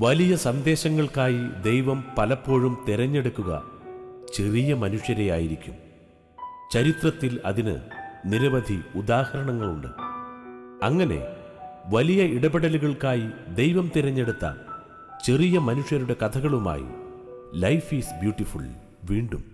വലിയ സന്ദേശങ്ങൾക്കായി ദൈവം പലപ്പോഴും തിരഞ്ഞെടുക്കുക ചെറിയ മനുഷ്യരെയായിരിക്കും. ചരിത്രത്തിൽ അതിന് നിരവധി ഉദാഹരണങ്ങളുണ്ട്. അങ്ങനെ വലിയ ഇടപെടലുകൾക്കായി ദൈവം തിരഞ്ഞെടുത്ത ചെറിയ മനുഷ്യരുടെ കഥകളുമായി ലൈഫ് ഈസ് ബ്യൂട്ടിഫുൾ വീണ്ടും.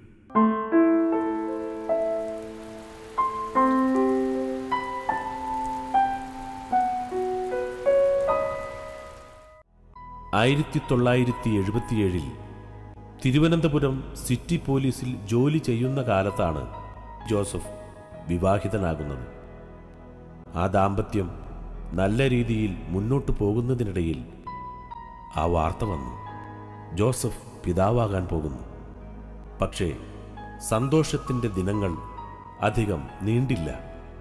ആയിരത്തി 1977 തിരുവനന്തപുരം സിറ്റി പോലീസിൽ ജോലി ചെയ്യുന്ന കാലത്താണ് ജോസഫ് വിവാഹിതനാകുന്നത്. ആ ദാമ്പത്യം നല്ല രീതിയിൽ മുന്നോട്ടു പോകുന്നതിനിടയിൽ ആ വാർത്ത വന്നു. ജോസഫ് പിതാവാകാൻ പോകുന്നു. പക്ഷേ സന്തോഷത്തിൻ്റെ ദിനങ്ങൾ അധികം നീണ്ടില്ല.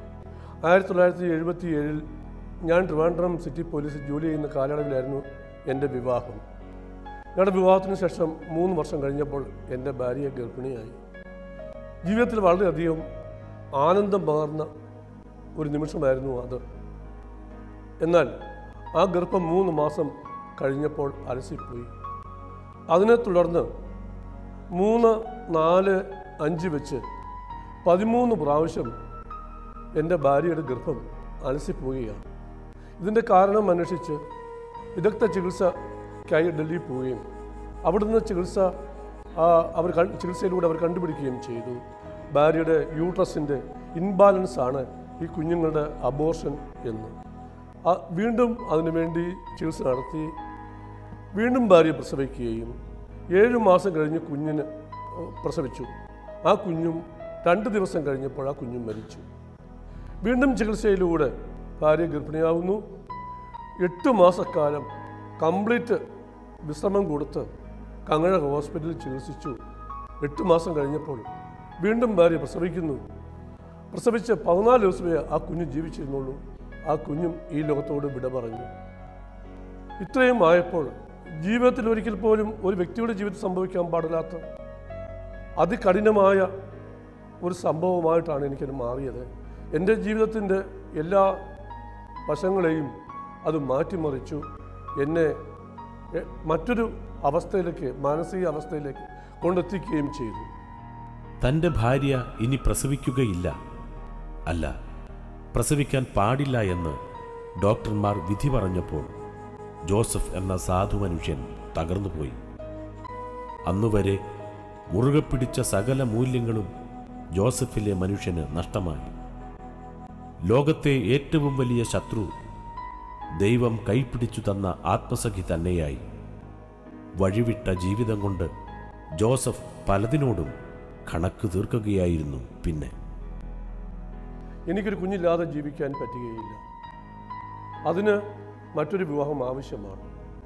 1977 ഞാൻ ട്രിവാൻഡ്രം സിറ്റി പോലീസിൽ ജോലി ചെയ്യുന്ന കാലയളവിലായിരുന്നു എൻ്റെ വിവാഹം. ഞങ്ങളുടെ വിവാഹത്തിന് ശേഷം 3 വർഷം കഴിഞ്ഞപ്പോൾ എൻ്റെ ഭാര്യ ഗർഭിണിയായി. ജീവിതത്തിൽ വളരെയധികം ആനന്ദം പകർന്ന ഒരു നിമിഷമായിരുന്നു അത്. എന്നാൽ ആ ഗർഭം 3 മാസം കഴിഞ്ഞപ്പോൾ അലസിപ്പോയി. അതിനെ തുടർന്ന് 3, 4, 5 വെച്ച് 13 പ്രാവശ്യം എൻ്റെ ഭാര്യയുടെ ഗർഭം അലസിപ്പോവുകയാണ്. ഇതിൻ്റെ കാരണം അന്വേഷിച്ച് വിദഗ്ധ ചികിത്സയ്ക്കായി ഡൽഹി പോവുകയും അവിടുന്ന് ചികിത്സയിലൂടെ അവർ കണ്ടുപിടിക്കുകയും ചെയ്തു. ഭാര്യയുടെ യൂട്രസിൻ്റെ ഇൻബാലൻസ് ആണ് ഈ കുഞ്ഞുങ്ങളുടെ അബോർഷൻ എന്ന്. വീണ്ടും അതിനുവേണ്ടി ചികിത്സ നടത്തി. വീണ്ടും ഭാര്യ പ്രസവിക്കുകയും 7 മാസം കഴിഞ്ഞ് കുഞ്ഞിന് പ്രസവിച്ചു. ആ കുഞ്ഞും 2 ദിവസം കഴിഞ്ഞപ്പോൾ ആ കുഞ്ഞും മരിച്ചു. വീണ്ടും ചികിത്സയിലൂടെ ഭാര്യ ഗർഭിണിയാവുന്നു. 8 മാസക്കാലം കംപ്ലീറ്റ് വിശ്രമം കൊടുത്ത് കങ്ങഴ ഹോസ്പിറ്റലിൽ ചികിത്സിച്ചു. 8 മാസം കഴിഞ്ഞപ്പോൾ വീണ്ടും ഭാര്യ പ്രസവിക്കുന്നു. പ്രസവിച്ച് 14 ദിവസമേ ആ കുഞ്ഞ് ജീവിച്ചിരുന്നുള്ളൂ. ആ കുഞ്ഞും ഈ ലോകത്തോട് വിട പറഞ്ഞു. ഇത്രയും ആയപ്പോൾ ജീവിതത്തിൽ ഒരിക്കൽ പോലും ഒരു വ്യക്തിയുടെ ജീവിതത്തിൽ സംഭവിക്കാൻ പാടില്ലാത്ത അതികഠിനമായ ഒരു സംഭവമായിട്ടാണ് എനിക്കത് മാറിയത്. എൻ്റെ ജീവിതത്തിൻ്റെ എല്ലാ വശങ്ങളെയും അത് മാറ്റിമറിച്ചു. എന്നെ മറ്റൊരു അവസ്ഥയിലേക്ക്, മാനസിക അവസ്ഥയിലേക്ക് കൊണ്ടെത്തിക്കുകയും ചെയ്തു. തൻ്റെ ഭാര്യ ഇനി പ്രസവിക്കുകയില്ല, അല്ല പ്രസവിക്കാൻ പാടില്ല എന്ന് ഡോക്ടർമാർ വിധി പറഞ്ഞപ്പോൾ ജോസഫ് എന്ന സാധു മനുഷ്യൻ തകർന്നുപോയി. അന്നുവരെ മുറുകെ പിടിച്ച സകല മൂല്യങ്ങളും ജോസഫിലെ മനുഷ്യന് നഷ്ടമായി. ലോകത്തെ ഏറ്റവും വലിയ ശത്രു ദൈവം കൈപ്പിടിച്ചു തന്ന ആത്മസഖി തന്നെയായി. വഴിവിട്ട ജീവിതം കൊണ്ട് ജോസഫ് പലതിനോടും കണക്ക് തീർക്കുകയായിരുന്നു. പിന്നെ എനിക്കൊരു കുഞ്ഞില്ലാതെ ജീവിക്കാൻ പറ്റുകയില്ല. അതിന് മറ്റൊരു വിവാഹം ആവശ്യമാണ്.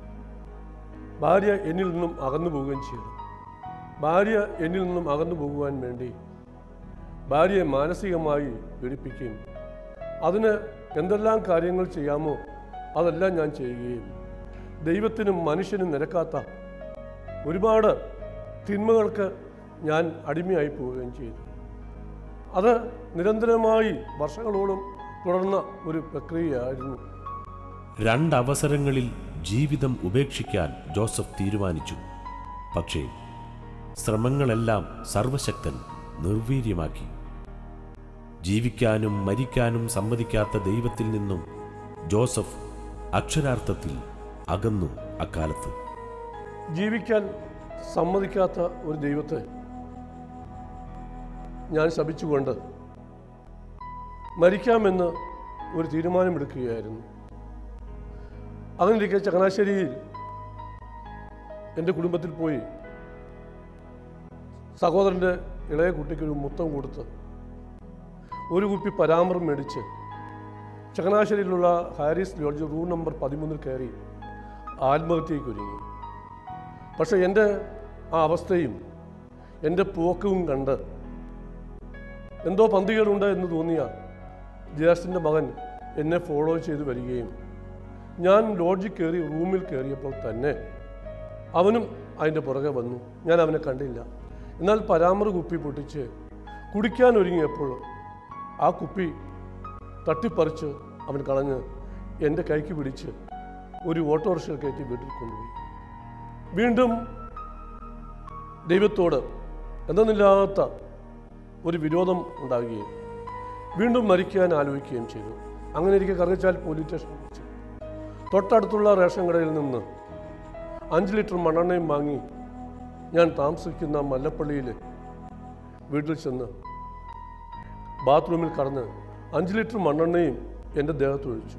ഭാര്യ എന്നിൽ നിന്നും അകന്നു പോവുകയും ചെയ്യണം. ഭാര്യ എന്നിൽ നിന്നും അകന്നു പോകുവാൻ വേണ്ടി ഭാര്യയെ മാനസികമായി പീഡിപ്പിക്കുകയും അതിന് എന്തെല്ലാം കാര്യങ്ങൾ ചെയ്യാമോ അതെല്ലാം ഞാൻ ചെയ്യുകയും ദൈവത്തിനും മനുഷ്യനും നിരക്കാത്ത ഒരുപാട് തിന്മകൾക്ക് ഞാൻ അടിമയായി പോവുകയും ചെയ്തു. അത് നിരന്തരമായി വർഷങ്ങളോളം തുടർന്ന ഒരു പ്രക്രിയയായിരുന്നു. 2 അവസരങ്ങളിൽ ജീവിതം ഉപേക്ഷിക്കാൻ ജോസഫ് തീരുമാനിച്ചു. പക്ഷേ ശ്രമങ്ങളെല്ലാം സർവശക്തൻ നിർവീര്യമാക്കി. ജീവിക്കാനും മരിക്കാനും സമ്മതിക്കാത്ത ദൈവത്തിൽ നിന്നും ജോസഫ് അക്ഷരാർത്ഥത്തിൽ അകന്നു. അക്കാലത്ത് ജീവിക്കാൻ സമ്മതിക്കാത്ത ഒരു ദൈവത്തെ ഞാൻ ശപിച്ചുകൊണ്ട് മരിക്കാമെന്ന് ഒരു തീരുമാനമെടുക്കുകയായിരുന്നു. അങ്ങനെയിരിക്കെ ചങ്ങനാശ്ശേരിയിൽ എൻ്റെ കുടുംബത്തിൽ പോയി സഹോദരൻ്റെ ഇളയ കുട്ടിക്കൊരു മുത്തം കൊടുത്ത് ഒരു കുപ്പി പരാമൃതം മേടിച്ച് ചങ്ങനാശ്ശേരിയിലുള്ള ഹാരിസ് ലോഡ്ജ് റൂം നമ്പർ 13 കയറി ആത്മഹത്യയ്ക്ക് ഒരുങ്ങി. പക്ഷേ എൻ്റെ ആ അവസ്ഥയും എൻ്റെ പോക്കവും കണ്ട് എന്തോ പന്തികേടുണ്ട് എന്ന് തോന്നിയ ജ്യേഷ്ഠൻ്റെ മകൻ എന്നെ ഫോളോ ചെയ്ത് വരികയും ഞാൻ ലോഡ്ജിൽ കയറി റൂമിൽ കയറിയപ്പോൾ തന്നെ അവനും അതിൻ്റെ പുറകെ വന്നു. ഞാൻ അവനെ കണ്ടില്ല. എന്നാൽ പരാമൃത കുപ്പി പൊട്ടിച്ച് കുടിക്കാൻ ഒരുങ്ങിയപ്പോൾ ആ കുപ്പി തട്ടിപ്പറിച്ച് അവൻ കളഞ്ഞ് എൻ്റെ കൈക്ക് പിടിച്ച് ഒരു ഓട്ടോറിക്ഷയിൽ കയറ്റി വീട്ടിൽ കൊണ്ടുപോയി. വീണ്ടും ദൈവത്തോട് എന്തെന്നില്ലാത്ത ഒരു വിരോധം ഉണ്ടാകുകയും വീണ്ടും മരിക്കാൻ ആലോചിക്കുകയും ചെയ്തു. അങ്ങനെ ഇരിക്കെ കറുകച്ചാൽ പോലീസ് സ്റ്റേഷൻ വിളിച്ചു. തൊട്ടടുത്തുള്ള റേഷൻ കടയിൽ നിന്ന് 5 ലിറ്റർ മണ്ണെണ്ണയും വാങ്ങി ഞാൻ താമസിക്കുന്ന മല്ലപ്പള്ളിയിൽ വീട്ടിൽ ചെന്ന് ബാത്റൂമിൽ കടന്ന് 5 ലിറ്റർ മണ്ണെണ്ണയും എൻ്റെ ദേഹത്തൊഴിച്ചു.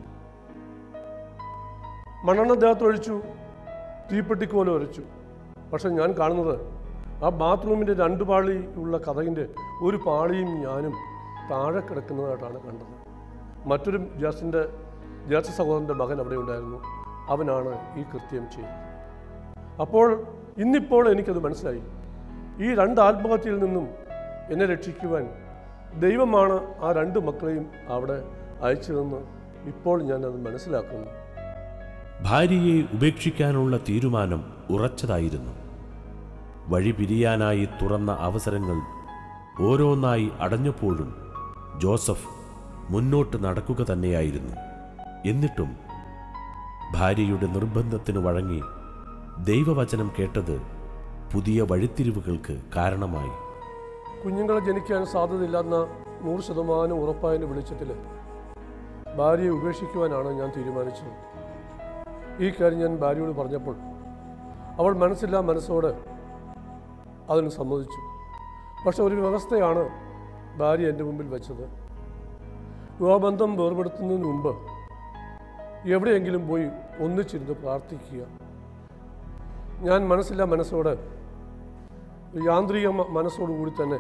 മണ്ണെണ്ണ ദേഹത്തൊഴിച്ചു, തീപ്പെട്ടിക്കോല ഒരച്ചു. പക്ഷെ ഞാൻ കാണുന്നത് ആ ബാത്റൂമിൻ്റെ 2 പാളി ഉള്ള കതകിൻ്റെ ഒരു പാളിയും ഞാനും താഴെ കിടക്കുന്നതായിട്ടാണ് കണ്ടത്. മറ്റൊരു ജ്യേഷ്ഠ സഹോദരൻ്റെ മകൻ അവിടെ ഉണ്ടായിരുന്നു. അവനാണ് ഈ കൃത്യം ചെയ്തത്. അപ്പോൾ ഇന്നിപ്പോൾ എനിക്കത് മനസ്സിലായി. ഈ 2 ആത്മഹത്യയിൽ നിന്നും എന്നെ രക്ഷിക്കുവാൻ ദൈവമാണ് ആ 2 മക്കളെയും അവിടെ അയച്ചതെന്ന് ഇപ്പോൾ ഞാനത് മനസ്സിലാക്കുന്നു. ഭാര്യയെ ഉപേക്ഷിക്കാനുള്ള തീരുമാനം ഉറച്ചതായിരുന്നു. വഴി പിരിയാനായി തുറന്ന അവസരങ്ങൾ ഓരോന്നായി അടഞ്ഞപ്പോഴും ജോസഫ് മുന്നോട്ട് നടക്കുക തന്നെയായിരുന്നു. എന്നിട്ടും ഭാര്യയുടെ നിർബന്ധത്തിന് വഴങ്ങി ദൈവവചനം കേട്ടത് പുതിയ വഴിത്തിരിവുകൾക്ക് കാരണമായി. കുഞ്ഞുങ്ങളെ ജനിക്കാൻ സാധ്യതയില്ലെന്ന 100% ഉറപ്പായതിൻ്റെ വെളിച്ചത്തിൽ ഭാര്യയെ ഉപേക്ഷിക്കുവാനാണ് ഞാൻ തീരുമാനിച്ചത്. ഈ കാര്യം ഞാൻ ഭാര്യയോട് പറഞ്ഞപ്പോൾ അവൾ മനസ്സില്ലാ മനസ്സോടെ അതിന് സമ്മതിച്ചു. പക്ഷെ ഒരു വ്യവസ്ഥയാണ് ഭാര്യ എൻ്റെ മുമ്പിൽ വെച്ചത്. വിവാഹബന്ധം വേർപെടുത്തുന്നതിന് മുമ്പ് എവിടെയെങ്കിലും പോയി ഒന്നിച്ചിരുന്ന് പ്രാർത്ഥിക്കുക. ഞാൻ മനസ്സില്ലാ മനസ്സോടെ യാന്ത്രിക മനസ്സോടുകൂടി തന്നെ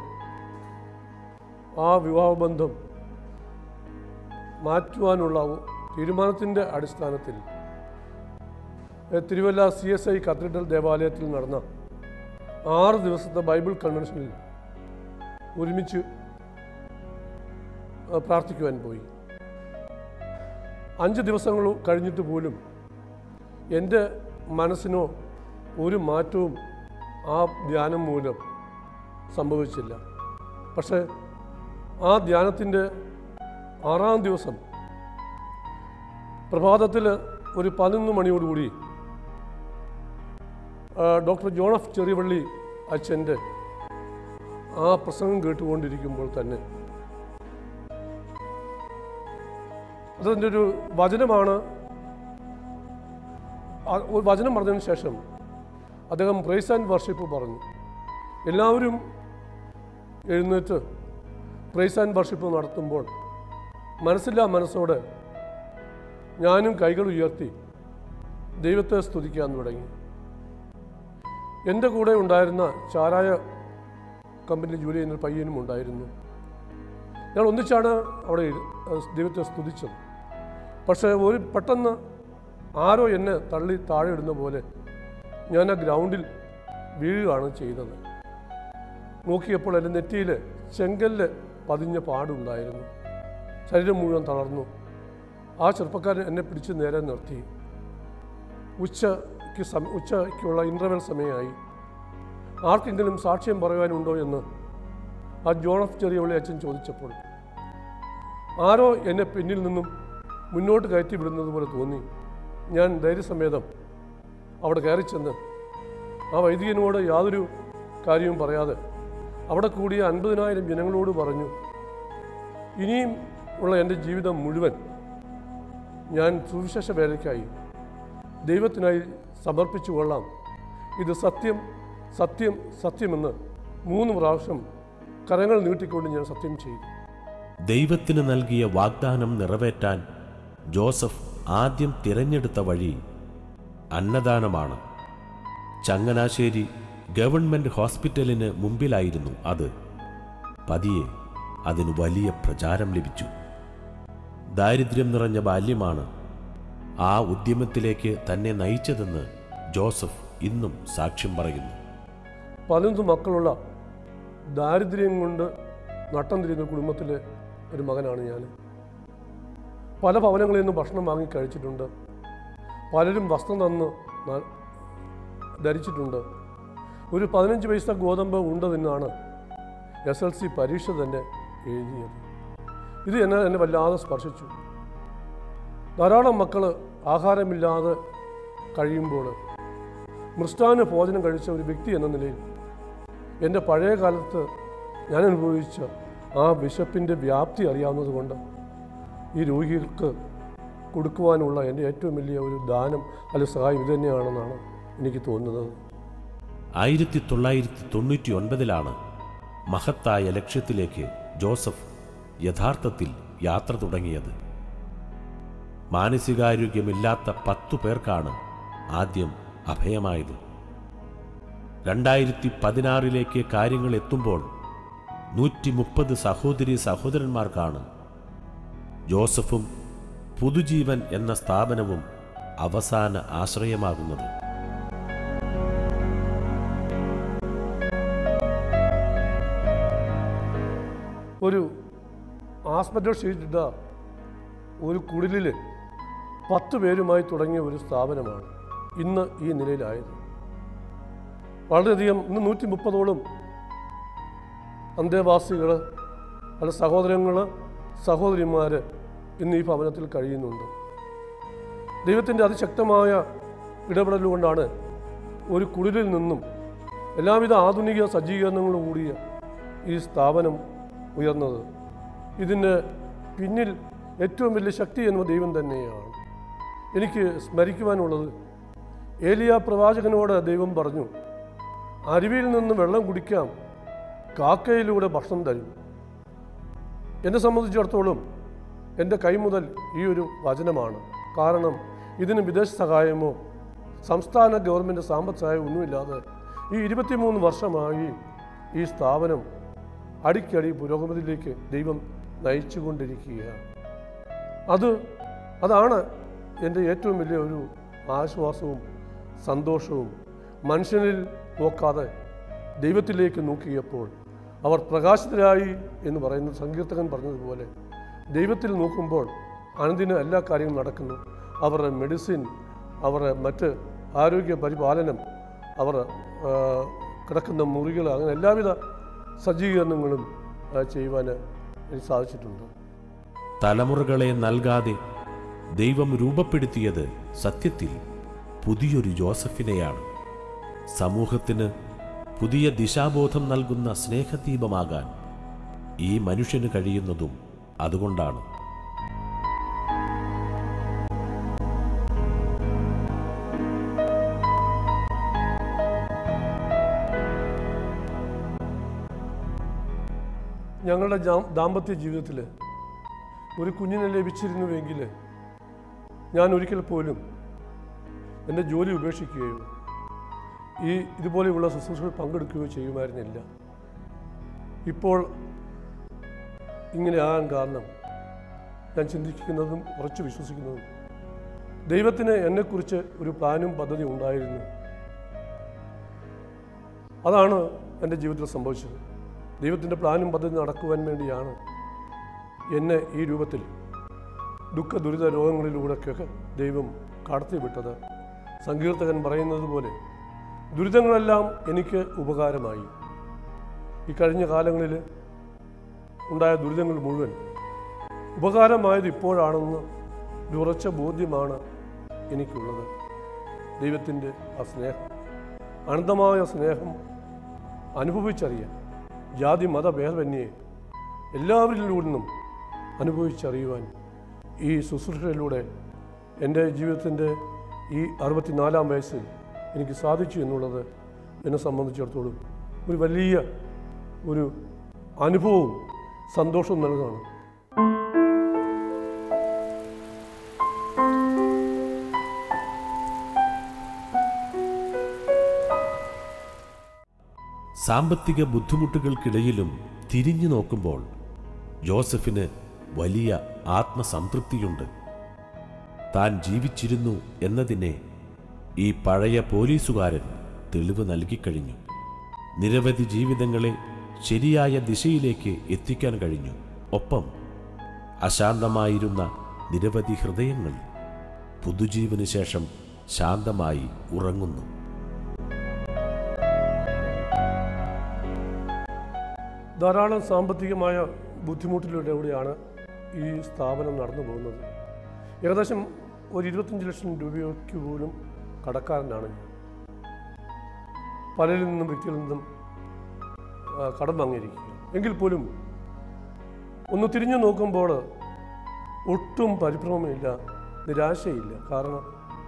ആ വിവാഹബന്ധം മാറ്റുവാനുള്ള തീരുമാനത്തിൻ്റെ അടിസ്ഥാനത്തിൽ തിരുവല്ല CSI കത്തീഡ്രൽ ദേവാലയത്തിൽ നടന്ന 6 ദിവസത്തെ ബൈബിൾ കൺവെൻഷനിൽ ഒരുമിച്ച് പ്രാർത്ഥിക്കുവാൻ പോയി. 5 ദിവസങ്ങൾ കഴിഞ്ഞിട്ട് പോലും എൻ്റെ മനസ്സിനോ ഒരു മാറ്റവും ആ ധ്യാനം മൂലം സംഭവിച്ചില്ല. പക്ഷേ ആ ധ്യാനത്തിൻ്റെ 6-ാം ദിവസം പ്രഭാതത്തിൽ ഒരു 11 മണിയോടുകൂടി ഡോക്ടർ ജോൺ എഫ് ചെറിയവള്ളി അച്ഛൻ്റെ ആ പ്രസംഗം കേട്ടുകൊണ്ടിരിക്കുമ്പോൾ തന്നെ അതിൻ്റെ ഒരു വചനമാണ്. ഒരു വചനം പറഞ്ഞതിന് ശേഷം അദ്ദേഹം പ്രൈസ് ആൻഡ് വർഷിപ്പ് പറഞ്ഞു. എല്ലാവരും എഴുന്നേറ്റ് പ്രൈസ് ആൻഡ് വർഷിപ്പ് നടത്തുമ്പോൾ മനസ്സില്ലാ മനസ്സോടെ ഞാനും കൈകൾ ഉയർത്തി ദൈവത്തെ സ്തുതിക്കാൻ തുടങ്ങി. എൻ്റെ കൂടെ ഉണ്ടായിരുന്ന ചാരായ കമ്പനിയിൽ ജോലി ചെയ്യുന്ന പയ്യനും ഉണ്ടായിരുന്നു. ഞങ്ങൾ ഒന്നിച്ചാണ് അവിടെ ദൈവത്തെ സ്തുതിച്ചത്. പക്ഷേ പെട്ടെന്ന് ആരോ എന്നെ തള്ളി താഴെ ഇടുന്ന പോലെ ഞാൻ ആ ഗ്രൗണ്ടിൽ വീഴുകയാണ് ചെയ്തത്. നോക്കിയപ്പോൾ എൻ്റെ നെറ്റിയിൽ ചെങ്കല്ല് പതിഞ്ഞ പാടുണ്ടായിരുന്നു. ശരീരം മുഴുവൻ തളർന്നു. ആ ചെറുപ്പക്കാരൻ എന്നെ പിടിച്ച് നേരെ നിർത്തി. ഉച്ചയ്ക്കുള്ള ഇൻ്റർവെൽ സമയമായി. ആർക്കെങ്കിലും സാക്ഷ്യം പറയുവാനുണ്ടോ എന്ന് ആ ജോൺ എഫ് ചെറിയവള്ളി അച്ഛൻ ചോദിച്ചപ്പോൾ ആരോ എന്നെ പിന്നിൽ നിന്നും മുന്നോട്ട് കയറ്റി വിടുന്നത് പോലെ തോന്നി. ഞാൻ ധൈര്യസമേതം അവിടെ കയറി ചെന്ന് ആ വൈദികനോട് യാതൊരു കാര്യവും പറയാതെ അവിടെ കൂടിയ 50,000 ജനങ്ങളോട് പറഞ്ഞു, ഇനിയും ഉള്ള എൻ്റെ ജീവിതം മുഴുവൻ ഞാൻ സുവിശേഷ വേലയ്ക്കായി ദൈവത്തിനായി സമർപ്പിച്ചു കൊള്ളാം. ഇത് സത്യം സത്യം സത്യമെന്ന് 3 പ്രാവശ്യം കരങ്ങൾ നീട്ടിക്കൊണ്ട് ഞാൻ സത്യം ചെയ്തു. ദൈവത്തിന് നൽകിയ വാഗ്ദാനം നിറവേറ്റാൻ ജോസഫ് ആദ്യം തിരഞ്ഞെടുത്ത വഴി അന്നദാനമാണ്. ചങ്ങനാശ്ശേരി ഗവൺമെൻറ് ഹോസ്പിറ്റലിന് മുമ്പിലായിരുന്നു അത്. പതിയെ അതിന് വലിയ പ്രചാരം ലഭിച്ചു. ദാരിദ്ര്യം നിറഞ്ഞ ബാല്യമാണ് ആ ഉദ്യമത്തിലേക്ക് തന്നെ നയിച്ചതെന്ന് ജോസഫ് ഇന്നും സാക്ഷ്യം പറയുന്നു. 11 മക്കളുള്ള ദാരിദ്ര്യം കൊണ്ട് നട്ടം തിരിയുന്ന കുടുംബത്തിലെ ഒരു മകനാണ് ഞാൻ. പല ഭവനങ്ങളിൽ നിന്ന് ഭക്ഷണം വാങ്ങി കഴിച്ചിട്ടുണ്ട്. പലരും വസ്ത്രം തന്ന് ധരിച്ചിട്ടുണ്ട്. ഒരു 15 പൈസ ഗോതമ്പ് ഉണ്ട നിന്നാണ് SLC പരീക്ഷ തന്നെ എഴുതിയത്. ഇത് എന്നെ വല്ലാതെ സ്പർശിച്ചു. ധാരാളം മക്കൾ ആഹാരമില്ലാതെ കഴിയുമ്പോൾ മൃഷ്ടാന്ന ഭോജനം കഴിച്ച ഒരു വ്യക്തി എന്ന നിലയിൽ എൻ്റെ പഴയ കാലത്ത് ഞാൻ അനുഭവിച്ച ആ വിശപ്പിൻ്റെ വ്യാപ്തി അറിയാവുന്നതുകൊണ്ട് ഈ രോഗികൾക്ക് കൊടുക്കുവാനുള്ള എൻ്റെ ഏറ്റവും വലിയ ഒരു ദാനം അല്ലെങ്കിൽ സഹായം ഇതുതന്നെയാണെന്നാണ് എനിക്ക് തോന്നുന്നത്. 1999 മഹത്തായ ലക്ഷ്യത്തിലേക്ക് ജോസഫ് യഥാർത്ഥത്തിൽ യാത്ര തുടങ്ങിയത്. മാനസികാരോഗ്യമില്ലാത്ത 10 പേർക്കാണ് ആദ്യം അഭയമായത്. 2016 കാര്യങ്ങൾ എത്തുമ്പോൾ 130 സഹോദരീ സഹോദരന്മാർക്കാണ് ജോസഫും പുതുജീവൻ എന്ന സ്ഥാപനവും അവസാന ആശ്രയമാകുന്നത്. ഒരു ആസ്പെറ്റൽ ഷീറ്റിട്ട ഒരു കുടിലിൽ 10 പേരുമായി തുടങ്ങിയ ഒരു സ്ഥാപനമാണ് ഇന്ന് ഈ നിലയിലായത്. വളരെയധികം ഇന്ന് 130ഓളം അന്തേവാസികൾ അല്ല സഹോദരങ്ങൾ സഹോദരിമാർ ഇന്ന് ഈ ഭവനത്തിൽ കഴിയുന്നുണ്ട്. ദൈവത്തിൻ്റെ അതിശക്തമായ ഇടപെടൽ കൊണ്ടാണ് ഒരു കുടിലിൽ നിന്നും എല്ലാവിധ ആധുനിക സജ്ജീകരണങ്ങളും കൂടിയ ഈ സ്ഥാപനം ഉയർന്നത്. ഇതിന് പിന്നിൽ ഏറ്റവും വലിയ ശക്തി എന്ന ദൈവം തന്നെയാണ്. എനിക്ക് സ്മരിക്കുവാനുള്ളത്, ഏലിയ പ്രവാചകനോട് ദൈവം പറഞ്ഞു, അരുവിയിൽ നിന്ന് വെള്ളം കുടിക്കാം, കാക്കയിലൂടെ ഭക്ഷണം തരും. എന്നെ സംബന്ധിച്ചിടത്തോളം എൻ്റെ കൈമുതൽ ഈ ഒരു വചനമാണ്. കാരണം ഇതിന് വിദേശ സഹായമോ സംസ്ഥാന ഗവൺമെൻറ് സാമ്പത്തിക സഹായമോ ഒന്നുമില്ലാതെ ഈ 23 വർഷമായി ഈ സ്ഥാപനം അടിക്കടി പുരോഗതിയിലേക്ക് ദൈവം നയിച്ചുകൊണ്ടിരിക്കുകയാണ്. അതാണ് എൻ്റെ ഏറ്റവും വലിയ ഒരു ആശ്വാസവും സന്തോഷവും. മനുഷ്യനിൽ നോക്കാതെ ദൈവത്തിലേക്ക് നോക്കിയപ്പോൾ അവർ പ്രകാശിതരായി എന്ന് പറയുന്ന സങ്കീർത്തകൻ പറഞ്ഞതുപോലെ ദൈവത്തിൽ നോക്കുമ്പോൾ അനുദിന എല്ലാ കാര്യങ്ങളും നടക്കുന്നു. അവരുടെ മെഡിസിൻ, അവരുടെ മറ്റ് ആരോഗ്യ പരിപാലനം, അവർ കിടക്കുന്ന മുറികൾ, അങ്ങനെ എല്ലാവിധ സജ്ജീകരണങ്ങളും ചെയ്യുവാൻ എനിക്ക് സാധിച്ചിട്ടുണ്ട്. തലമുറകളെ നൽകാതെ ദൈവം രൂപപ്പെടുത്തിയത് സത്യത്തിൽ പുതിയൊരു ജോസഫിനെയാണ്. സമൂഹത്തിന് പുതിയ ദിശാബോധം നൽകുന്ന സ്നേഹദീപമാകാൻ ഈ മനുഷ്യന് കഴിയുന്നതും അതുകൊണ്ടാണ്. ഞങ്ങളുടെ ദാമ്പത്യ ജീവിതത്തിൽ ഒരു കുഞ്ഞിനെ ലഭിച്ചിരുന്നുവെങ്കിൽ ഞാൻ ഒരിക്കൽ പോലും എൻ്റെ ജോലി ഉപേക്ഷിക്കുകയോ ഇതുപോലെയുള്ള ശുശ്രൂഷകൾ പങ്കെടുക്കുകയോ ചെയ്യുമായിരുന്നില്ല. ഇപ്പോൾ ഇങ്ങനെ ആകാൻ കാരണം ഞാൻ ചിന്തിക്കുന്നതും ഉറച്ചു വിശ്വസിക്കുന്നതും ദൈവത്തിന് എന്നെക്കുറിച്ച് ഒരു പ്ലാനും പദ്ധതി ഉണ്ടായിരുന്നു. അതാണ് എൻ്റെ ജീവിതത്തിൽ സംഭവിച്ചത്. ദൈവത്തിൻ്റെ പ്ലാനും പദ്ധതി നടക്കുവാൻ വേണ്ടിയാണ് എന്നെ ഈ രൂപത്തിൽ ദുഃഖ ദുരിത രോഗങ്ങളിലൂടെയൊക്കെ ദൈവം കടത്തിവിട്ടത്. സങ്കീർത്തകൻ പറയുന്നത് പോലെ ദുരിതങ്ങളെല്ലാം എനിക്ക് ഉപകാരമായി. ഈ കഴിഞ്ഞ കാലങ്ങളിൽ ഉണ്ടായ ദുരിതങ്ങൾ മുഴുവൻ ഉപകാരമായത് ഇപ്പോഴാണെന്ന് ഒരു ഉറച്ച ബോധ്യമാണ് എനിക്കുള്ളത്. ദൈവത്തിൻ്റെ ആ സ്നേഹം, അനന്തമായ സ്നേഹം അനുഭവിച്ചറിയാൻ, ജാതി മത ഭേദമന്യേ എല്ലാവരിലൂടെയും അനുഭവിച്ചറിയുവാൻ ഈ ശുശ്രൂഷയിലൂടെ എൻ്റെ ജീവിതത്തിൻ്റെ ഈ 64-ാം വയസ്സിൽ എനിക്ക് സാധിച്ചു എന്നുള്ളത് എന്നെ സംബന്ധിച്ചിടത്തോളം ഒരു വലിയ ഒരു അനുഭവവും സന്തോഷവും നൽകുകയാണ്. സാമ്പത്തിക ബുദ്ധിമുട്ടുകൾക്കിടയിലും തിരിഞ്ഞു നോക്കുമ്പോൾ ജോസഫിന് വലിയ ആത്മസംതൃപ്തിയുണ്ട്. താൻ ജീവിച്ചിരുന്നു എന്നതിനെ ഈ പഴയ പോലീസുകാരൻ തെളിവ് നൽകിക്കഴിഞ്ഞു. നിരവധി ജീവിതങ്ങളെ ശരിയായ ദിശയിലേക്ക് എത്തിക്കാൻ കഴിഞ്ഞു. ഒപ്പം അശാന്തമായിരുന്ന നിരവധി ഹൃദയങ്ങൾ പുതുജീവന് ശേഷം ശാന്തമായി ഉറങ്ങുന്നു. ധാരാളം സാമ്പത്തികമായ ബുദ്ധിമുട്ടിലൂടെയാണ് ഈ സ്ഥാപനം നടന്നു പോകുന്നത്. ഏകദേശം ഒരു 25 ലക്ഷം രൂപയ്ക്ക് പോലും കടക്കാരനാണ് ഞാൻ. പലരിൽ നിന്നും വ്യക്തികളിൽ നിന്നും കടം വാങ്ങിയിരിക്കുക. എങ്കിൽ പോലും ഒന്ന് തിരിഞ്ഞു നോക്കുമ്പോൾ ഒട്ടും പരിഭ്രമമില്ല, നിരാശയില്ല. കാരണം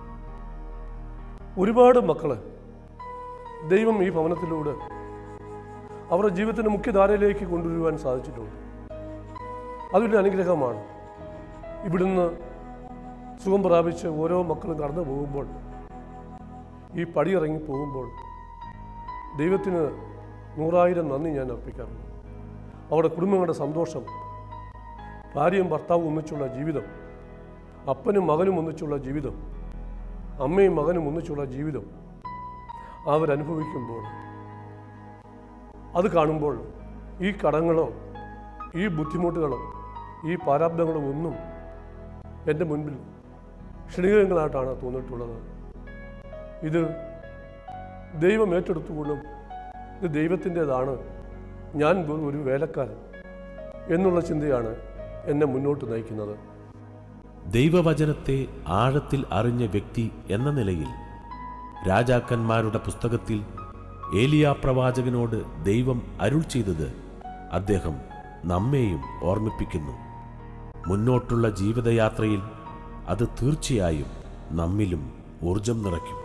ഒരുപാട് മക്കളെ ദൈവം ഈ ഭവനത്തിലൂടെ അവരുടെ ജീവിതത്തിൻ്റെ മുഖ്യധാരയിലേക്ക് കൊണ്ടുവരുവാൻ സാധിച്ചിട്ടുണ്ട്. അതൊരു അനുഗ്രഹമാണ്. ഇവിടുന്ന് സുഖം പ്രാപിച്ച് ഓരോ മക്കളും കടന്നു പോകുമ്പോൾ, ഈ പടിയിറങ്ങി പോകുമ്പോൾ ദൈവത്തിന് 100,000 നന്ദി ഞാൻ അർപ്പിക്കാറുണ്ട്. അവരുടെ കുടുംബങ്ങളുടെ സന്തോഷം, ഭാര്യയും ഭർത്താവും ഒന്നിച്ചുള്ള ജീവിതം, അപ്പനും മകനും ഒന്നിച്ചുള്ള ജീവിതം, അമ്മയും മകനും ഒന്നിച്ചുള്ള ജീവിതം അവരനുഭവിക്കുമ്പോൾ, അത് കാണുമ്പോൾ ഈ കടങ്ങളോ ഈ ബുദ്ധിമുട്ടുകളോ ഈ പ്രാരാബ്ധങ്ങളോ ഒന്നും എൻ്റെ മുൻപിൽ ക്ഷണികങ്ങളായിട്ടാണ് തോന്നിയിട്ടുള്ളത്. ഇത് ദൈവം ഏറ്റെടുത്തുകൊള്ളും, ഇത് ദൈവത്തിൻ്റെതാണ്, ഞാൻ ഒരു വേലക്കാരൻ എന്നുള്ള ചിന്തയാണ് എന്നെ മുന്നോട്ട് നയിക്കുന്നത്. ദൈവവചനത്തെ ആഴത്തിൽ അറിഞ്ഞ വ്യക്തി എന്ന നിലയിൽ രാജാക്കന്മാരുടെ പുസ്തകത്തിൽ ഏലിയാ പ്രവാചകനോട് ദൈവം അരുൾ ചെയ്തത് അദ്ദേഹം നമ്മെയും ഓർമ്മിപ്പിക്കുന്നു. മുന്നോട്ടുള്ള ജീവിതയാത്രയിൽ അത് തീർച്ചയായും നമ്മിലും ഊർജം നിറയ്ക്കും.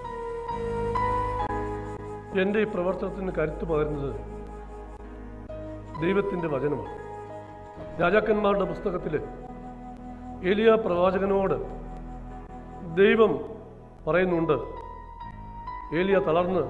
എൻ്റെ ഈ പ്രവർത്തനത്തിന് കരുത്ത് പകരുന്നത് ദൈവത്തിൻ്റെ വചനമാണ്. രാജാക്കന്മാരുടെ പുസ്തകത്തിൽ ഏലിയാ പ്രവാചകനോട് ദൈവം പറയുന്നുണ്ട്, ഏലിയ തളർന്ന്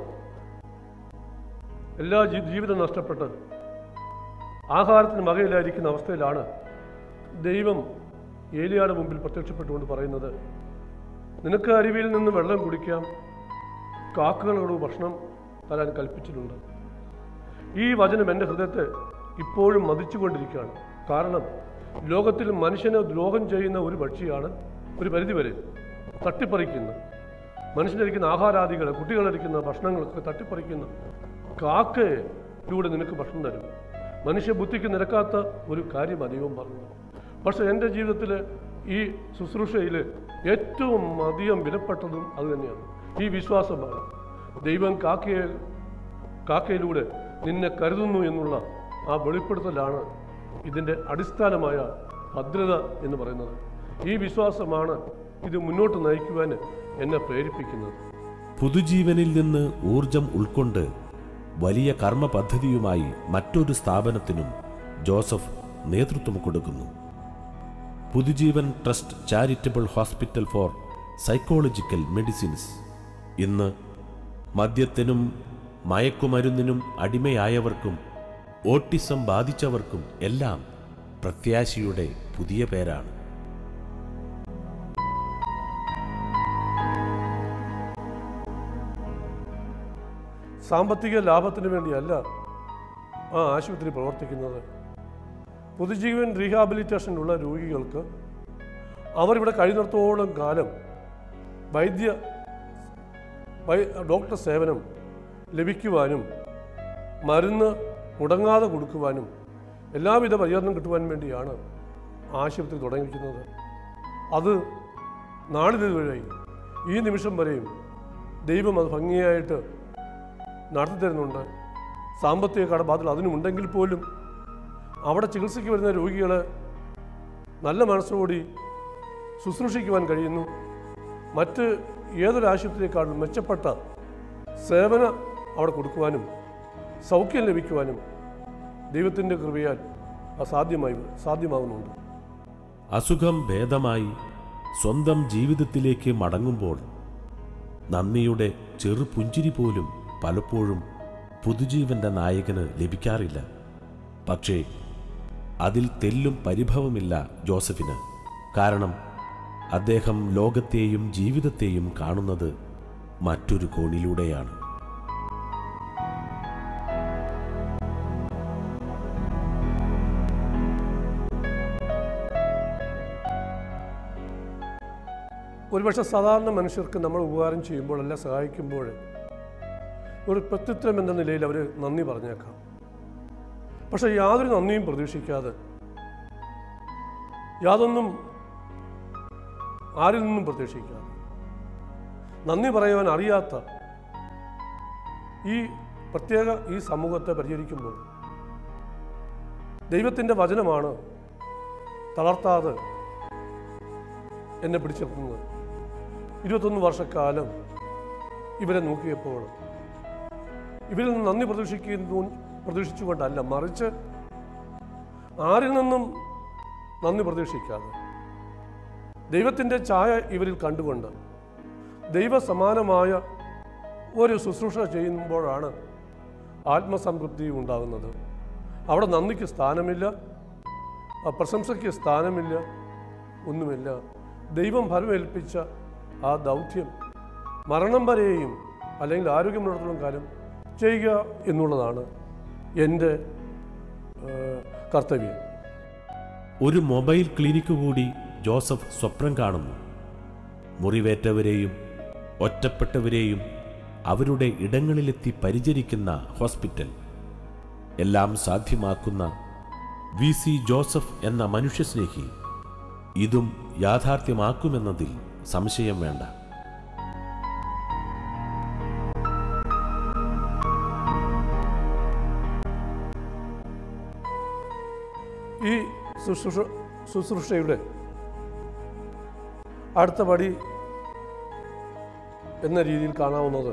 എല്ലാ ജീവിതം നഷ്ടപ്പെട്ട് ആഹാരത്തിന് വകയില്ലായിരിക്കുന്ന അവസ്ഥയിലാണ് ദൈവം ഏലിയായുടെ മുമ്പിൽ പ്രത്യക്ഷപ്പെട്ടുകൊണ്ട് പറയുന്നത്, നിനക്ക് അരുവിയിൽ നിന്ന് വെള്ളം കുടിക്കാം, കാക്കകളോട് ഭക്ഷണം തരാൻ കൽപ്പിച്ചിട്ടുണ്ട്. ഈ വചനം എൻ്റെ ഹൃദയത്തെ ഇപ്പോഴും മതിച്ചുകൊണ്ടിരിക്കുകയാണ്. കാരണം ലോകത്തിൽ മനുഷ്യനെ ദ്രോഹം ചെയ്യുന്ന ഒരു പക്ഷിയാണ് ഒരു പരിധിവരെ തട്ടിപ്പറിക്കുന്നത്. മനുഷ്യനിരിക്കുന്ന ആഹാരാദികളെ, കുട്ടികളിരിക്കുന്ന ഭക്ഷണങ്ങളൊക്കെ തട്ടിപ്പറിക്കുന്ന കാക്കയിലൂടെ നിനക്ക് ഭക്ഷണം തരും. മനുഷ്യ ബുദ്ധിക്ക് നിരക്കാത്ത ഒരു കാര്യം ദൈവം പറഞ്ഞു. പക്ഷേ എൻ്റെ ജീവിതത്തിൽ ഈ ശുശ്രൂഷയിൽ ഏറ്റവും അധികം വിലപ്പെട്ടതും അത് തന്നെയാണ്, ഈ വിശ്വാസമാണ്. ദൈവം കാക്കയിലൂടെ നിന്നെ കരുതുന്നു എന്നുള്ള ആ വെളിപ്പെടുത്തലാണ് ഇതിൻ്റെ അടിസ്ഥാനമായ ഭദ്രത എന്ന് പറയുന്നത്. ഈ വിശ്വാസമാണ് ഇത് മുന്നോട്ട് നയിക്കുവാൻ എന്നെ പ്രേരിപ്പിക്കുന്നത്. പുതുജീവനിൽ നിന്ന് ഊർജം ഉൾക്കൊണ്ട് വലിയ കർമ്മ പദ്ധതിയുമായി മറ്റൊരു സ്ഥാപനത്തിനും ജോസഫ് നേതൃത്വം കൊടുക്കുന്നു. Puthujeevan trust charitable hospital for psychological medicines ഇന്ന് മദ്യത്തിനും മയക്കുമരുന്നിനും അടിമയായവർക്കും ഓട്ടിസം ബാധിച്ചവർക്കും എല്ലാം പ്രത്യാശയുടെ പുതിയ പേരാണ്. സാമ്പത്തിക ലാഭത്തിന് വേണ്ടിയല്ല ആ ആശുപത്രി പ്രവർത്തിക്കുന്നത്. പുതുജീവൻ റീഹാബിലിറ്റേഷനുള്ള രോഗികൾക്ക് അവരിവിടെ കഴിയുന്നിടത്തോളം കാലം ഡോക്ടർ സേവനം ലഭിക്കുവാനും മരുന്ന് മുടങ്ങാതെ കൊടുക്കുവാനും എല്ലാവിധ പരിചരണം കിട്ടുവാനും വേണ്ടിയാണ് ആശുപത്രി തുടങ്ങിയിരിക്കുന്നത്. അത് നാളിതുവരെയും ഈ നിമിഷം വരെയും ദൈവം അത് ഭംഗിയായിട്ട് നടത്തിത്തരുന്നുണ്ട്. സാമ്പത്തിക കടബാധ്യത അതിനുമുണ്ടെങ്കിൽ പോലും അവിടെ ചികിത്സയ്ക്ക് വരുന്ന രോഗികളെ നല്ല മനസ്സോടി ശുശ്രൂഷിക്കുവാൻ കഴിയുന്നു. മറ്റ് ഏതൊരു ആശുപത്രിയെക്കാളും മെച്ചപ്പെട്ട സേവനം അവിടെ കൊടുക്കുവാനും സൗഖ്യം ലഭിക്കുവാനും ദൈവത്തിൻ്റെ കൃപയാൽ സാധ്യമാകുന്നുണ്ട്. അസുഖം ഭേദമായി സ്വന്തം ജീവിതത്തിലേക്ക് മടങ്ങുമ്പോൾ നന്ദിയുടെ ചെറുപുഞ്ചിരി പോലും പലപ്പോഴും പുതുജീവന്റെ നായകന് ലഭിക്കാറില്ല. പക്ഷേ അതിൽ തെല്ലും പരിഭവമില്ല ജോസഫിന്. കാരണം അദ്ദേഹം ലോകത്തെയും ജീവിതത്തെയും കാണുന്നത് മറ്റൊരു കോണിലൂടെയാണ്. ഒരുപക്ഷെ സാധാരണ മനുഷ്യർക്ക് നമ്മൾ ഉപകാരം ചെയ്യുമ്പോൾ അല്ല സഹായിക്കുമ്പോൾ ഒരു പ്രത്യുത്തരം എന്ന നിലയിൽ അവർ നന്ദി പറഞ്ഞേക്കാം. പക്ഷെ യാതൊരു നന്ദിയും പ്രതീക്ഷിക്കാതെ, യാതൊന്നും ആരിൽ നിന്നും പ്രതീക്ഷിക്കാതെ, നന്ദി പറയുവാൻ അറിയാത്ത ഈ സമൂഹത്തെ പരിചരിക്കുമ്പോൾ ദൈവത്തിൻ്റെ വചനമാണ് തളർത്താതെ എന്നെ പിടിച്ചെത്തുന്നത്. 21 വർഷക്കാലം ഇവരെ നോക്കിയപ്പോൾ ഇവരിൽ നിന്ന് നന്ദി പ്രതീക്ഷിച്ചുകൊണ്ടല്ല, മറിച്ച് ആരിൽ നിന്നും നന്ദി പ്രതീക്ഷിക്കാതെ ദൈവത്തിൻ്റെ ഛായ ഇവരിൽ കണ്ടുകൊണ്ട് ദൈവസമാനമായ ഒരു ശുശ്രൂഷ ചെയ്യുമ്പോഴാണ് ആത്മസംതൃപ്തി ഉണ്ടാകുന്നത്. അവിടെ നന്ദിക്ക് സ്ഥാനമില്ല, പ്രശംസയ്ക്ക് സ്ഥാനമില്ല, ഒന്നുമില്ല. ദൈവം ഫലമേൽപ്പിച്ച ആ ദൗത്യം മരണം വരെയും അല്ലെങ്കിൽ ആരോഗ്യമുള്ളിടത്തോളം കാലം ചെയ്യുക എന്നുള്ളതാണ് എൻ്റെ കർത്തവ്യം. ഒരു മൊബൈൽ ക്ലിനിക്ക് കൂടി ജോസഫ് സ്വപ്നം കാണുന്നു. മുറിവേറ്റവരെയും ഒറ്റപ്പെട്ടവരെയും അവരുടെ ഇടങ്ങളിലെത്തി പരിചരിക്കുന്ന ഹോസ്പിറ്റൽ. എല്ലാം സാധ്യമാക്കുന്ന VC ജോസഫ് എന്ന മനുഷ്യസ്നേഹി ഇതും യാഥാർത്ഥ്യമാക്കുമെന്നതിൽ സംശയം വേണ്ട. ഈ ശുശ്രൂഷയുടെ അടുത്ത പടി എന്ന രീതിയിൽ കാണാവുന്നത്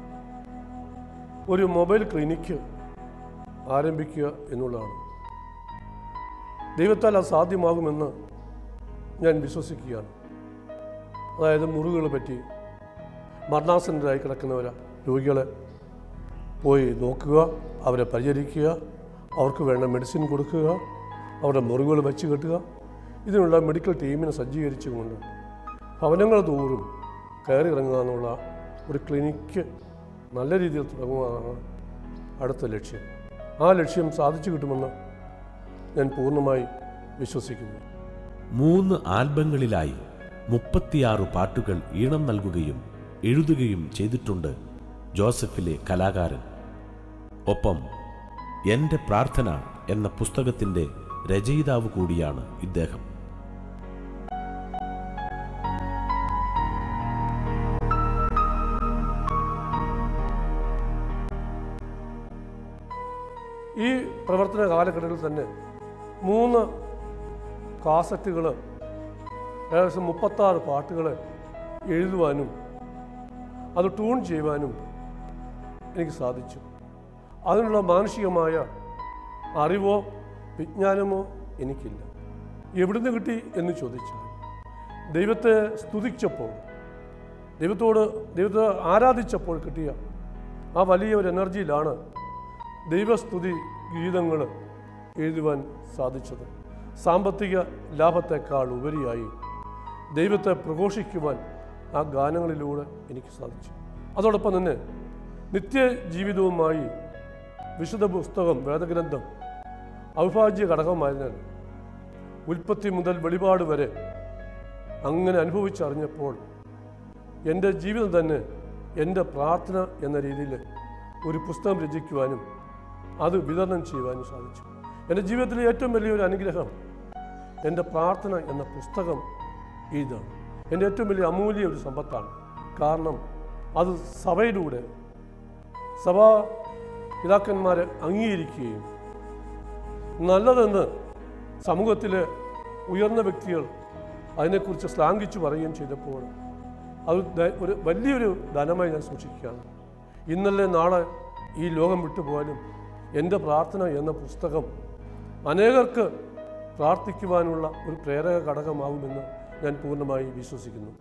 ഒരു മൊബൈൽ ക്ലിനിക്ക് ആരംഭിക്കുക എന്നുള്ളതാണ്. ദൈവത്താൽ അത് സാധ്യമാകുമെന്ന് ഞാൻ വിശ്വസിക്കുകയാണ്. അതായത് മുറിവുകളെ പറ്റി മരണാസന്നരായി കിടക്കുന്നവരെ രോഗികളെ പോയി നോക്കുക, അവരെ പരിചരിക്കുക, അവർക്ക് വേണ്ട മെഡിസിൻ കൊടുക്കുക, അവരുടെ മുറിവുകൾ വെച്ച് കെട്ടുക. ഇതിനുള്ള മെഡിക്കൽ ടീമിനെ സജ്ജീകരിച്ചുകൊണ്ട് ഭവനങ്ങൾ തോറും കയറി ഇറങ്ങുക എന്നുള്ള ഒരു ക്ലിനിക്ക് നല്ല രീതിയിൽ തുടങ്ങുന്നതാണ് അടുത്ത ലക്ഷ്യം. ആ ലക്ഷ്യം സാധിച്ചു കിട്ടുമെന്ന് ഞാൻ പൂർണ്ണമായി വിശ്വസിക്കുന്നു. 3 ആൽബങ്ങളിലായി 36 പാട്ടുകൾ ഈണം നൽകുകയും എഴുതുകയും ചെയ്തിട്ടുണ്ട് ജോസഫിലെ കലാകാരൻ. ഒപ്പം എൻ്റെ പ്രാർത്ഥന എന്ന പുസ്തകത്തിൻ്റെ രചയിതാവ് കൂടിയാണ് ഇദ്ദേഹം. ഈ പ്രവർത്തന കാലഘട്ടത്തിൽ തന്നെ 3 കാസറ്റുകൾ, ഏകദേശം 36 പാട്ടുകൾ എഴുതുവാനും അത് ട്യൂൺ ചെയ്യുവാനും എനിക്ക് സാധിച്ചു. അതിനുള്ള മാനസികമായ അറിവോ വിജ്ഞാനമോ എനിക്കില്ല. എവിടുന്ന് കിട്ടി എന്ന് ചോദിച്ചാൽ ദൈവത്തെ സ്തുതിച്ചപ്പോൾ, ദൈവത്തെ ആരാധിച്ചപ്പോൾ കിട്ടിയ ആ വലിയ ഒരു എനർജിയിലാണ് ദൈവസ്തുതി ഗീതങ്ങൾ എഴുതുവാൻ സാധിച്ചത്. സാമ്പത്തിക ലാഭത്തെക്കാൾ ഉപരിയായി ദൈവത്തെ പ്രഘോഷിക്കുവാൻ ആ ഗാനങ്ങളിലൂടെ എനിക്ക് സാധിച്ചു. അതോടൊപ്പം തന്നെ നിത്യജീവിതവുമായി വിശുദ്ധ പുസ്തകം, വേദഗ്രന്ഥം അവിഭാജ്യ ഘടകമായതിനാൽ ഉൽപ്പത്തി മുതൽ വെളിപാട് വരെ അങ്ങനെ അനുഭവിച്ചറിഞ്ഞപ്പോൾ എൻ്റെ ജീവിതം തന്നെ എൻ്റെ പ്രാർത്ഥന എന്ന രീതിയിൽ ഒരു പുസ്തകം രചിക്കുവാനും അത് വിതരണം ചെയ്യുവാനും സാധിച്ചു. എൻ്റെ ജീവിതത്തിലെ ഏറ്റവും വലിയൊരു അനുഗ്രഹം എൻ്റെ പ്രാർത്ഥന എന്ന പുസ്തകം ഇതാണ്. എൻ്റെ ഏറ്റവും വലിയ അമൂല്യ ഒരു സമ്പത്താണ്. കാരണം അത് സഭയിലൂടെ സഭാ പിതാക്കന്മാരെ അംഗീകരിക്കുകയും നല്ലതെന്ന് സമൂഹത്തിലെ ഉയർന്ന വ്യക്തികൾ അതിനെക്കുറിച്ച് ശ്ലാഘിച്ചു പറയുകയും ചെയ്തപ്പോൾ അത് ഒരു വലിയൊരു ധനമായി ഞാൻ സൂക്ഷിക്കുകയാണ്. ഇന്നലെ നാളെ ഈ ലോകം വിട്ടുപോയാലും എൻ്റെ പ്രാർത്ഥന എന്ന പുസ്തകം അനേകർക്ക് പ്രാർത്ഥിക്കുവാനുള്ള ഒരു പ്രേരക ഘടകമാകുമെന്ന് ഞാൻ പൂർണ്ണമായി വിശ്വസിക്കുന്നു.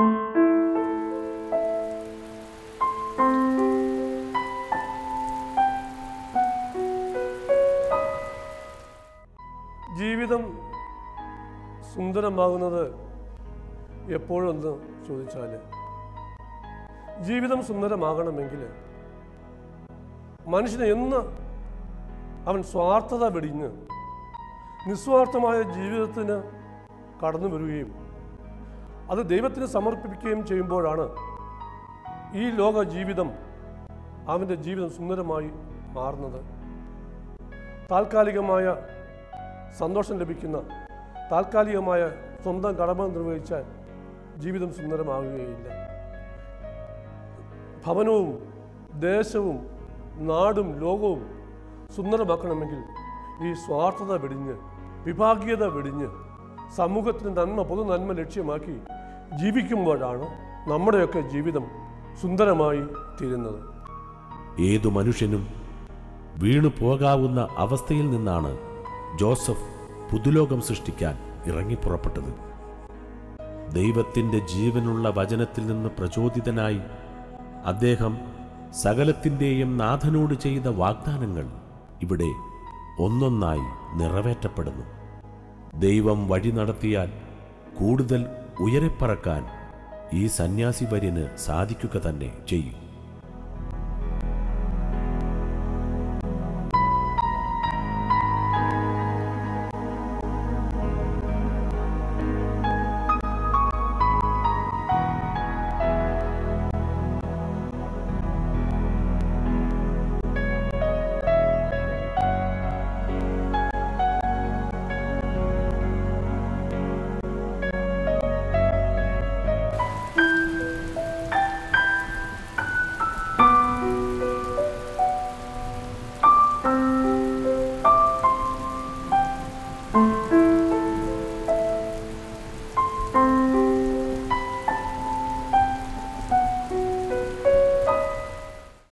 ജീവിതം സുന്ദരമാകുന്നത് എപ്പോഴെന്ന് ചോദിച്ചാൽ, ജീവിതം സുന്ദരമാകണമെങ്കിൽ മനുഷ്യന് എന്ന് അവൻ സ്വാർത്ഥത വെടിഞ്ഞ് നിസ്വാർത്ഥമായ ജീവിതത്തിന് കടന്നു വരികയും അത് ദൈവത്തിന് സമർപ്പിക്കുകയും ചെയ്യുമ്പോഴാണ് ഈ ലോക ജീവിതം, അവൻ്റെ ജീവിതം സുന്ദരമായി മാറുന്നത്. താൽക്കാലികമായ സന്തോഷം ലഭിക്കുന്ന, താൽക്കാലികമായ സ്വന്തം കടമ നിർവഹിച്ചാൽ ജീവിതം സുന്ദരമാവുകയില്ല. ഭവനവും ദേശവും നാടും ലോകവും സുന്ദരമാക്കണമെങ്കിൽ ഈ സ്വാർത്ഥത വെടിഞ്ഞ്, വിഭാഗീയത വെടിഞ്ഞ്, സമൂഹത്തിന് നന്മ, പൊതു നന്മ ലക്ഷ്യമാക്കി ജീവിക്കുമ്പോഴാണ് നമ്മുടെയൊക്കെ ജീവിതം സുന്ദരമായി തീരുന്നത്. ഏതു മനുഷ്യനും വീണു പോകാവുന്ന അവസ്ഥയിൽ നിന്നാണ് ജോസഫ് പുതുലോകം സൃഷ്ടിക്കാൻ ഇറങ്ങിപ്പുറപ്പെട്ടത്. ദൈവത്തിൻ്റെ ജീവനുള്ള വചനത്തിൽ നിന്ന് പ്രചോദിതനായി അദ്ദേഹം സകലത്തിൻ്റെയും നാഥനോട് ചെയ്ത വാഗ്ദാനങ്ങൾ ഇവിടെ ഒന്നൊന്നായി നിറവേറ്റപ്പെടുന്നു. ദൈവം വഴി നടത്തിയാൽ കൂടുതൽ ഉയരെ പറക്കാൻ ഈ സന്യാസി വര്യന് സാധിക്കുക തന്നെ ചെയ്യും.